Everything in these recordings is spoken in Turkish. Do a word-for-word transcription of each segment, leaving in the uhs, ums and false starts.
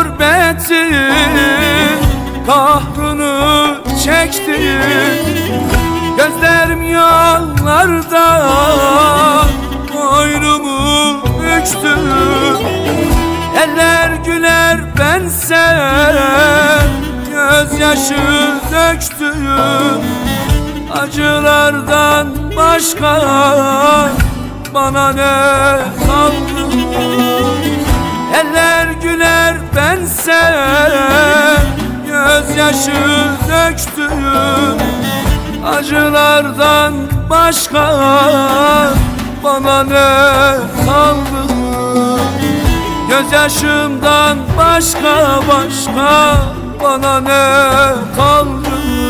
gurbetin kahrını çektim. Gözlerim yollarda boynumu büktüm. Eller güler bense gözyaşı döktüm. Acılardan başka bana ne kaldı? Eller güler bense gözyaşı döktüm. Acılardan başka bana ne kaldı? Gözyaşımdan başka başka bana ne kaldı?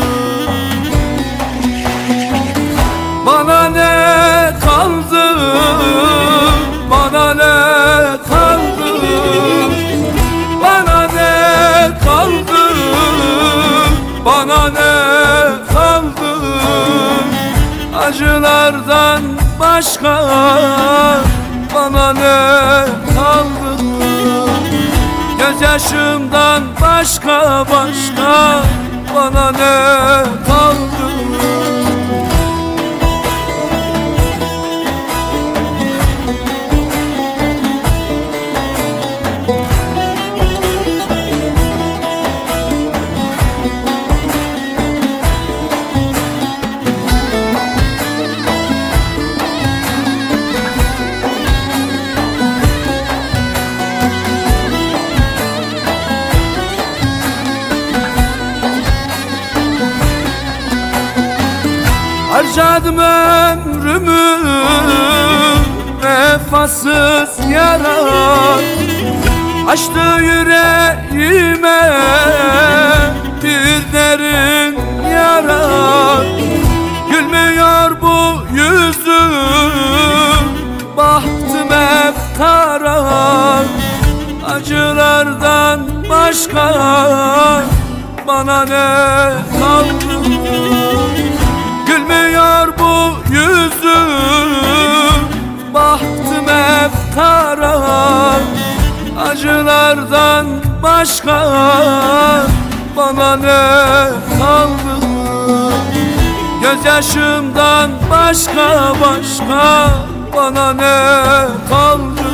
Bana ne kaldı? Bana ne kaldı? Bana ne kaldı? Bana ne kaldı? Acılardan başka bana ne kaldı? Gözyaşımdan başka başka bana ne kaldı? Harcadım ömrümü vefasız yara, açtı yüreğime bir derin yara. Gülmüyor bu yüzüm, bahtım hep kara. Acılardan başka bana ne kaldı? Gülmüyor bu yüzüm, bahtım hep kara. Acılardan başka bana ne kaldı? Gözyaşımdan başka başka bana ne kaldı?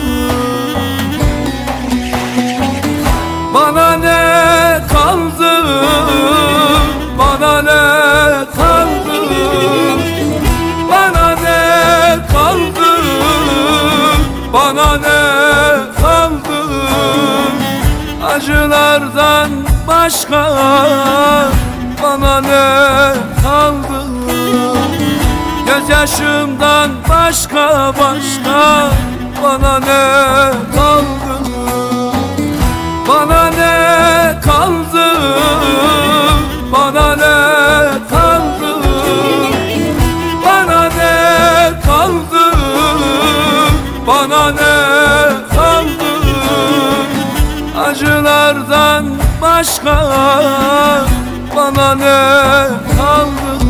Bana ne kaldı? Bana ne kaldı? Bana ne kaldı? Bana ne kaldı? Acılardan başka bana ne kaldı? Gözyaşımdan başka başka bana ne kaldı? Bana ne kaldı? Bana ne kaldı? Bana ne kaldı? Bana ne kaldı? Acılardan başka bana ne kaldı?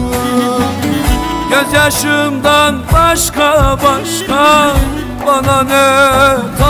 Gözyaşımdan başka başka bana ne kaldı?